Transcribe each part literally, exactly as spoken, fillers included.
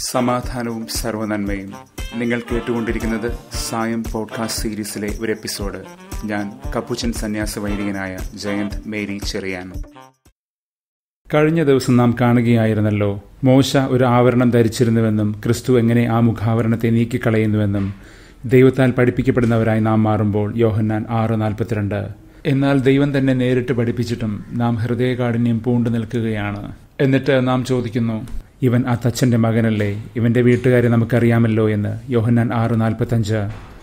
സമാധാനവും സർവ്വനന്മയും. നിങ്ങൾ കേട്ടുകൊണ്ടിരിക്കുന്നത് സായം പോഡ്കാസ്റ്റ് സീരീസിലെ ഒരു എപ്പിസോഡ്. ഞാൻ കപ്പുച്ചൻ സന്യാസ വൈദികനായ ജയന്ത് മേരി ചെറിയാൻ. കഴിഞ്ഞ ദിവസം നാം കാണുകയായിരുന്നല്ലോ, മോശ ഒരു ആവരണം ധരിച്ചിരുന്നുവെന്നും ക്രിസ്തു എങ്ങനെ ആ മുഖാവരണത്തെ നീക്കിക്കളയുന്നുവെന്നും ദൈവത്താൽ പഠിപ്പിക്കപ്പെടുന്നവരായി നാം മാറുമ്പോൾ യോഹന്നാൻ ആറ് നാൽപ്പത്തിരണ്ട്. എന്നാൽ ദൈവം തന്നെ നേരിട്ട് പഠിപ്പിച്ചിട്ടും നാം ഹൃദയകാഠിന്യം പൂണ്ടു നിൽക്കുകയാണ്. എന്നിട്ട് നാം ചോദിക്കുന്നു, ഇവൻ ആ തച്ചൻ്റെ മകനല്ലേ, ഇവൻ്റെ വീട്ടുകാരെ നമുക്കറിയാമല്ലോ എന്ന്. യോഹന്നാൻ ആറ് നാൽപ്പത്തഞ്ച്.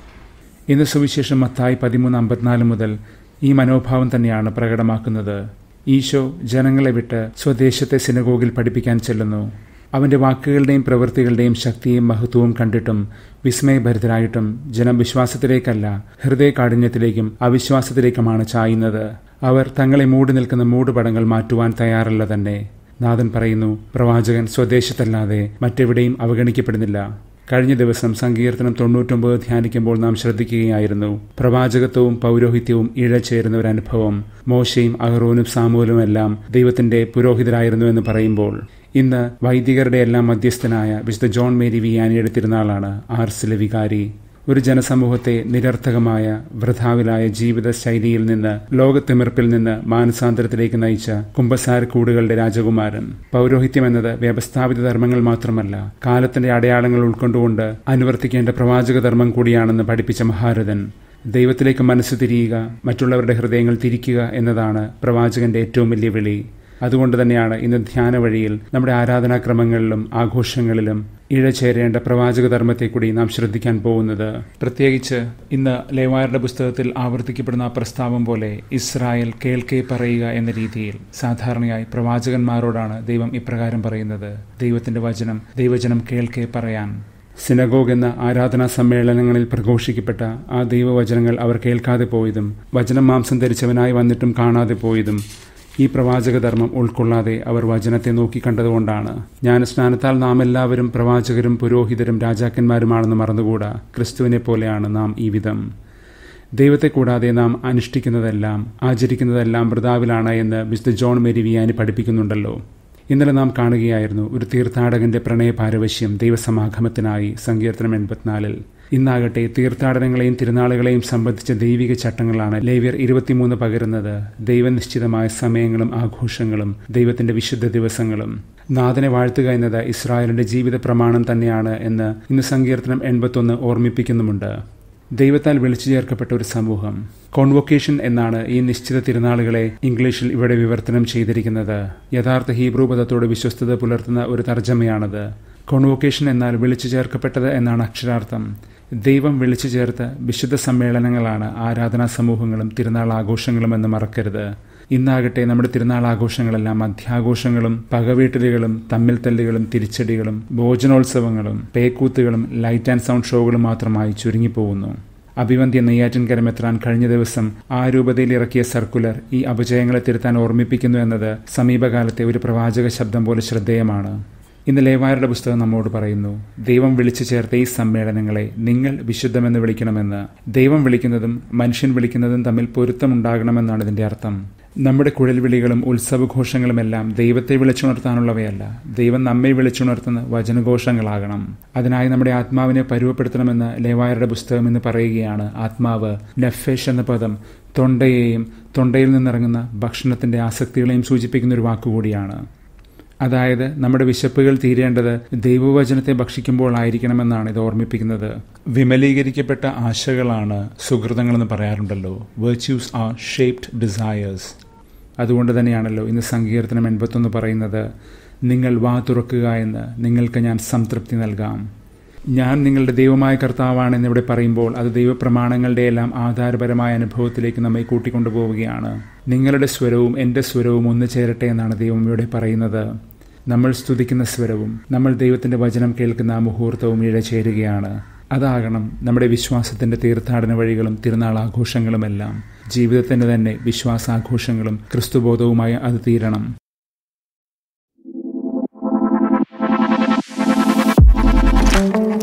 ഇന്ന് സുവിശേഷം മത്തായി പതിമൂന്ന് അമ്പത്തിനാല് മുതൽ ഈ മനോഭാവം തന്നെയാണ് പ്രകടമാക്കുന്നത്. ഈശോ ജനങ്ങളെ വിട്ട് സ്വദേശത്തെ സിനഗോഗിൽ പഠിപ്പിക്കാൻ ചെല്ലുന്നു. അവൻ്റെ വാക്കുകളുടെയും പ്രവൃത്തികളുടെയും ശക്തിയും മഹത്വവും കണ്ടിട്ടും വിസ്മയഭരിതരായിട്ടും ജനം വിശ്വാസത്തിലേക്കല്ല, ഹൃദയകാഠിന്യത്തിലേക്കും അവിശ്വാസത്തിലേക്കുമാണ് ചായുന്നത്. അവർ തങ്ങളെ മൂടി നിൽക്കുന്ന മൂടുപടങ്ങൾ മാറ്റുവാൻ തയ്യാറല്ല തന്നെ. നാഥൻ പറയുന്നു, പ്രവാചകൻ സ്വദേശത്തല്ലാതെ മറ്റെവിടെയും അവഗണിക്കപ്പെടുന്നില്ല. കഴിഞ്ഞ ദിവസം സങ്കീർത്തനം തൊണ്ണൂറ്റൊമ്പത് ധ്യാനിക്കുമ്പോൾ നാം ശ്രദ്ധിക്കുകയായിരുന്നു, പ്രവാചകത്വവും പൗരോഹിത്യവും ഇഴചേരുന്ന ഒരു അനുഭവം. മോശയും അഹറോനും സാമൂലും എല്ലാം ദൈവത്തിന്റെ പുരോഹിതരായിരുന്നു എന്ന് പറയുമ്പോൾ, ഇന്ന് വൈദികരുടെ എല്ലാം മധ്യസ്ഥനായ വിശുദ്ധ ജോൺ മേരി വിയാനിയുടെ തിരുനാളാണ്. ആർസിലെ വികാരി, ഒരു ജനസമൂഹത്തെ നിരർത്ഥകമായ വൃഥാവിലായ ജീവിത ശൈലിയിൽ നിന്ന്, ലോകത്തിമിർപ്പിൽ നിന്ന് മാനസാന്തരത്തിലേക്ക് നയിച്ച കുമ്പസാരക്കൂടുകളുടെ രാജകുമാരൻ. പൗരോഹിത്യം എന്നത് വ്യവസ്ഥാപിത ധർമ്മങ്ങൾ മാത്രമല്ല, കാലത്തിന്റെ അടയാളങ്ങൾ ഉൾക്കൊണ്ടുകൊണ്ട് അനുവർത്തിക്കേണ്ട പ്രവാചക ധർമ്മം കൂടിയാണെന്ന് പഠിപ്പിച്ച മഹാരഥൻ. ദൈവത്തിലേക്ക് മനസ്സ് തിരിയുക, മറ്റുള്ളവരുടെ ഹൃദയങ്ങൾ തിരിക്കുക എന്നതാണ് പ്രവാചകന്റെ ഏറ്റവും വലിയ വിളി. അതുകൊണ്ട് തന്നെയാണ് ഇന്ന് ധ്യാന വഴിയിൽ നമ്മുടെ ആരാധനാക്രമങ്ങളിലും ആഘോഷങ്ങളിലും ഇഴചേരേണ്ട പ്രവാചക ധർമ്മത്തെ കൂടി നാം ശ്രദ്ധിക്കാൻ പോകുന്നത്. പ്രത്യേകിച്ച് ഇന്ന് ലേവായരുടെ പുസ്തകത്തിൽ ആവർത്തിക്കപ്പെടുന്ന ആ പ്രസ്താവം പോലെ ഇസ്രായേൽ കേൾക്കേ പറയുക എന്ന രീതിയിൽ സാധാരണയായി പ്രവാചകന്മാരോടാണ് ദൈവം ഇപ്രകാരം പറയുന്നത്, ദൈവത്തിന്റെ വചനം ദൈവജനം കേൾക്കേ പറയാൻ. സിനഗോഗ് എന്ന ആരാധനാ സമ്മേളനങ്ങളിൽ പ്രഘോഷിക്കപ്പെട്ട ആ ദൈവവചനങ്ങൾ അവർ കേൾക്കാതെ പോയതും, വചനം മാംസം ധരിച്ചവനായി വന്നിട്ടും കാണാതെ പോയതും ഈ പ്രവാചക ധർമ്മം ഉൾക്കൊള്ളാതെ അവർ വചനത്തെ നോക്കിക്കണ്ടതുകൊണ്ടാണ്. ജ്ഞാനസ്നാനത്താൽ നാം എല്ലാവരും പ്രവാചകരും പുരോഹിതരും രാജാക്കന്മാരുമാണെന്ന് മറന്നുകൂടാ. ക്രിസ്തുവിനെ പോലെയാണ് നാം ഈ വിധം. ദൈവത്തെ കൂടാതെ നാം അനുഷ്ഠിക്കുന്നതെല്ലാം ആചരിക്കുന്നതെല്ലാം വൃഥാവിലാണ് എന്ന് വിശുദ്ധ ജോൺ മേരി വിയാനി പഠിപ്പിക്കുന്നുണ്ടല്ലോ. ഇന്നലെ നാം കാണുകയായിരുന്നു ഒരു തീർത്ഥാടകന്റെ പ്രണയപാരവശ്യം ദൈവസമാഗമത്തിനായി, സങ്കീർത്തനം എൺപത്തിനാലിൽ. ഇന്നാകട്ടെ തീർത്ഥാടനങ്ങളെയും തിരുനാളുകളെയും സംബന്ധിച്ച ദൈവിക ചട്ടങ്ങളാണ് ലേവ്യർ ഇരുപത്തിമൂന്ന് പകരുന്നത്. ദൈവനിശ്ചിതമായ സമയങ്ങളും ആഘോഷങ്ങളും ദൈവത്തിന്റെ വിശുദ്ധ ദിവസങ്ങളും. നാഥനെ വാഴ്ത്തുക എന്നത് ഇസ്രായേലിന്റെ ജീവിത പ്രമാണം തന്നെയാണ് എന്ന് ഇന്ന് സങ്കീർത്തനം എൺപത്തൊന്ന് ഓർമ്മിപ്പിക്കുന്നുമുണ്ട്. ദൈവത്താൽ വിളിച്ചു ചേർക്കപ്പെട്ട ഒരു സമൂഹം. കോൺവൊക്കേഷൻ എന്നാണ് ഈ നിശ്ചിത തിരുനാളുകളെ ഇംഗ്ലീഷിൽ ഇവിടെ വിവർത്തനം ചെയ്തിരിക്കുന്നത്. യഥാർത്ഥ ഹീബ്രു പദത്തോട് വിശ്വസ്തത പുലർത്തുന്ന ഒരു തർജ്ജമയാണത്. കോൺവൊക്കേഷൻ എന്നാൽ വിളിച്ചു ചേർക്കപ്പെട്ടത് എന്നാണ് അക്ഷരാർത്ഥം. ദൈവം വിളിച്ചു ചേർത്ത വിശുദ്ധ സമ്മേളനങ്ങളാണ് ആരാധനാ സമൂഹങ്ങളും തിരുനാൾ ആഘോഷങ്ങളും എന്ന് മറക്കരുത്. ഇന്നാകട്ടെ നമ്മുടെ തിരുനാൾ ആഘോഷങ്ങളെല്ലാം മധ്യാഘോഷങ്ങളും പകവീട്ടലുകളും തമ്മിൽ തല്ലുകളും തിരിച്ചടികളും ഭോജനോത്സവങ്ങളും പേക്കൂത്തുകളും ലൈറ്റ് ആൻഡ് സൗണ്ട് ഷോകളും മാത്രമായി ചുരുങ്ങിപ്പോകുന്നു. അഭിവന്ദ്യ നെയ്യാറ്റിൻകര മെത്രാൻ കഴിഞ്ഞ ദിവസം ആ രൂപതയിൽ ഇറക്കിയ സർക്കുലർ ഈ അപജയങ്ങളെ തിരുത്താൻ ഓർമ്മിപ്പിക്കുന്നു എന്നത് സമീപകാലത്തെ ഒരു പ്രവാചക ശബ്ദം പോലെ ശ്രദ്ധേയമാണ്. ഇന്ന് ലേവായരുടെ പുസ്തകം നമ്മോട് പറയുന്നു, ദൈവം വിളിച്ചു ചേർത്ത ഈ സമ്മേളനങ്ങളെ നിങ്ങൾ വിശുദ്ധമെന്ന് വിളിക്കണമെന്ന്. ദൈവം വിളിക്കുന്നതും മനുഷ്യൻ വിളിക്കുന്നതും തമ്മിൽ പൊരുത്തമുണ്ടാകണമെന്നാണ് ഇതിന്റെ അർത്ഥം. നമ്മുടെ കുഴൽവിളികളും ഉത്സവഘോഷങ്ങളുമെല്ലാം ദൈവത്തെ വിളിച്ചുണർത്താനുള്ളവയല്ല, ദൈവം നമ്മെ വിളിച്ചുണർത്തുന്ന വചനഘോഷങ്ങളാകണം. അതിനായി നമ്മുടെ ആത്മാവിനെ പരുവപ്പെടുത്തണമെന്ന് ലേവായരുടെ പുസ്തകം എന്ന് പറയുകയാണ്. ആത്മാവ്, നെഫേഷ് എന്ന പദം തൊണ്ടയെയും തൊണ്ടയിൽ നിന്നിറങ്ങുന്ന ഭക്ഷണത്തിന്റെ ആസക്തികളെയും സൂചിപ്പിക്കുന്ന ഒരു വാക്കുകൂടിയാണ്. അതായത് നമ്മുടെ വിശപ്പുകൾ തീരേണ്ടത് ദൈവവചനത്തെ ഭക്ഷിക്കുമ്പോൾ ആയിരിക്കണമെന്നാണ് ഇത് ഓർമ്മിപ്പിക്കുന്നത്. വിമലീകരിക്കപ്പെട്ട ആശകളാണ് സുഹൃതങ്ങളെന്ന് പറയാറുണ്ടല്ലോ. Virtues are shaped desires. അതുകൊണ്ട് തന്നെയാണല്ലോ ഇന്ന് സങ്കീർത്തനം എൺപത്തൊന്ന് പറയുന്നത്, നിങ്ങൾ വാ തുറക്കുക എന്ന്, നിങ്ങൾക്ക് ഞാൻ സംതൃപ്തി നൽകാം. ഞാൻ നിങ്ങളുടെ ദൈവമായ കർത്താവാണെന്നിവിടെ പറയുമ്പോൾ അത് ദൈവപ്രമാണങ്ങളുടെ എല്ലാം ആധാരപരമായ അനുഭവത്തിലേക്ക് നമ്മെ കൂട്ടിക്കൊണ്ടുപോവുകയാണ്. നിങ്ങളുടെ സ്വരവും എൻ്റെ സ്വരവും ഒന്ന് ചേരട്ടെ എന്നാണ് ദൈവം ഇവിടെ പറയുന്നത്. നമ്മൾ സ്തുതിക്കുന്ന സ്വരവും നമ്മൾ ദൈവത്തിന്റെ വചനം കേൾക്കുന്ന ആ മുഹൂർത്തവും ഇഴചേരുകയാണ്. അതാകണം നമ്മുടെ വിശ്വാസത്തിന്റെ തീർത്ഥാടന വഴികളും തിരുനാൾ ആഘോഷങ്ങളുമെല്ലാം. ജീവിതത്തിന്റെ തന്നെ വിശ്വാസാഘോഷങ്ങളും ക്രിസ്തുബോധവുമായി അത് തീരണം. Thank you.